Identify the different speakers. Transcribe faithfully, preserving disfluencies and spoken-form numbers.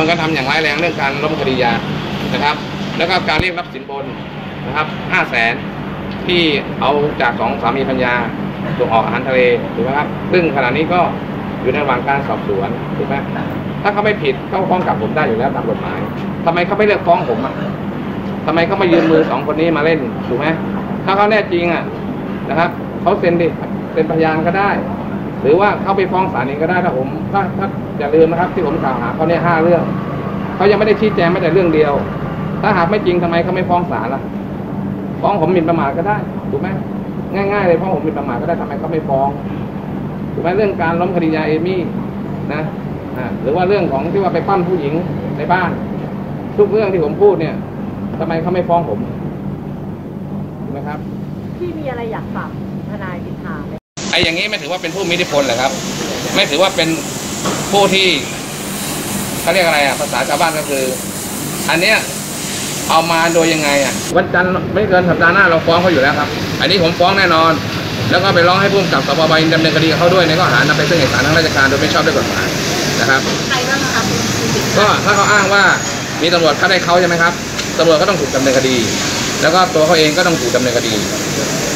Speaker 1: วนการทำอย่างร้ายแรงเรื่องการล้มคดียานะครับแล้วก็การเรียกรับสินบนนะครับห้าแสนที่เอาจากสองสามีภรรยาส่งออกอาหารทะเลถูกไหมครับซึ่งขณะนี้ก็อยู่ในระหว่างการสอบสวนถูกไหมถ้าเขาไม่ผิดเขาฟ้องกลับผมได้อยู่แล้วตามกฎหมายทำไมเขาไม่เลือกฟ้องผมอ่ะทำไมเขาไม่ยืมมือสองคนนี้มาเล่นถูกไหมถ้าเขาแน่จริงอ่ะนะครับเขาเซ็นดิเป็นพยานก็ได้หรือว่าเขาไปฟ้องศาลเองก็ได้ถ้าผมถ้าถ้าอย่าลืมนะครับที่ผมกล่าวหาเขาเนี่ยห้าเรื่องเขายังไม่ได้ชี้แจงแม้แต่เรื่องเดียวถ้าหากไม่จริงทำไมเขาไม่ฟ้องศาลล่ะฟ้องผมหมิ่นประมาทก็ได้ถูกไหมง่ายๆเลยฟ้องผมหมิ่นประมาทก็ได้ทำไมเขาไม่ฟ้องถูกไหมเรื่องการล้มคดียาเอมี่นะอ่าหรือว่าเรื่องของที่ว่าไปปั้มผู้หญิงในบ้านทุกเรื่องที่ผมพูดเนี่ยทำไมเขาไม่ฟ้องผมถูกไหมครับ
Speaker 2: พี่มีอะไรอยากฝากทนายสิทธาไหม
Speaker 1: ไอ้อย่างนี้ไม่ถือว่าเป็นผู้มีอิทธิพลเหรอครับไม่ถือว่าเป็นผู้ที่เขาเรียกอะไรอ่ะภาษาชาวบ้านก็คืออันเนี้ยเอามาโดยยังไงอ่ะวันจันทร์ไม่เกินสัปดาห์หน้าเราฟ้องเขาอยู่แล้วครับอันนี้ผมฟ้องแน่นอนแล้วก็ไปร้องให้ผู้กำกับสปบดำเนินคดีกับเขาด้วยในข้อหานำไปซึ่งเอกสารทางราชการโดยไม่ชอบด้วยกฎหมายนะครับ
Speaker 2: ใครบ้างครับ
Speaker 1: ก็ถ้าเขาอ้างว่ามีตำรวจเข้าได้เขาใช่ไหมครับตำรวจก็ต้องถูกดำเนินคดีแล้วก็ตัวเขาเองก็ต้องถูกดำเนินคดี